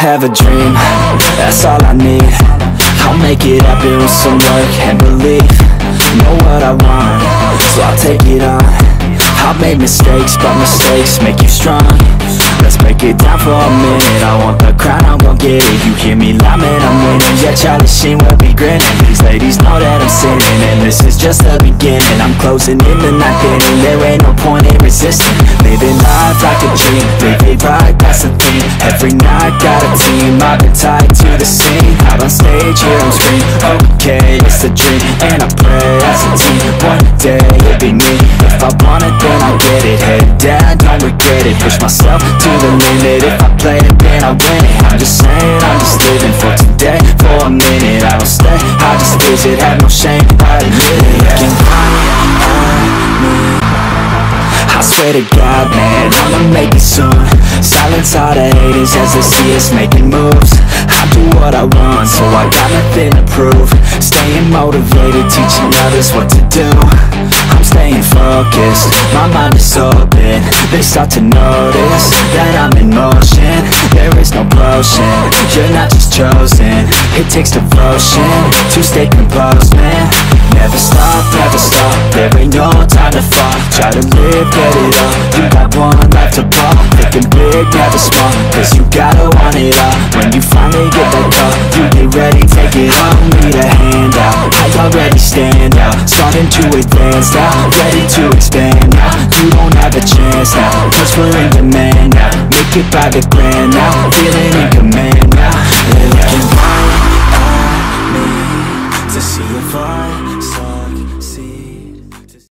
have a dream, that's all I need. I'll make it happen with some work and belief. Know what I want, so I'll take it on. I've made mistakes, but mistakes make you strong. Let's break it down for a minute. I want the crown, I'm gon' get it. You hear me loud, man, I'm winning. Yeah, Charlie Sheen will be grinning. These ladies know that I'm sinning, and this is just the beginning. I'm closing in the ninth inning, there ain't no point in resisting. Living life like a dream, live it right, that's the thing. Every night got a team, I've been tied to the scene. Out on stage, hear them scream, okay, it's a dream. And I pray as a team, one day it'll be me. If I want it, then I get it. Head down, don't regret it. Push myself to the limit. If I play it, then I win it. I'm just saying, I'm just living for today. For a minute, I don't stay, I just visit. Have no shame, I admit it. Looking right at me, I swear to God, man, I'ma make it soon. Silence all the haters as they see us making moves. I do what I want, so I got nothing to prove. Staying motivated, teaching others what to do. I'm staying focused, my mind is open. They start to notice that I'm in motion. There is no potion, you're not just chosen. It takes devotion to stay composed, man. Never stop, there ain't no time to fall. Try to live, get it up, you got one life to pop. Thinking big, never small, cause you gotta want it all. When you finally get that call, you get ready, take it on. Need a hand out, I already stand out. Starting to advance now, ready to expand now. You don't have a chance now, cause we're in demand now. Make it by the grand now, feeling in command now. They're looking right at me to see if I saw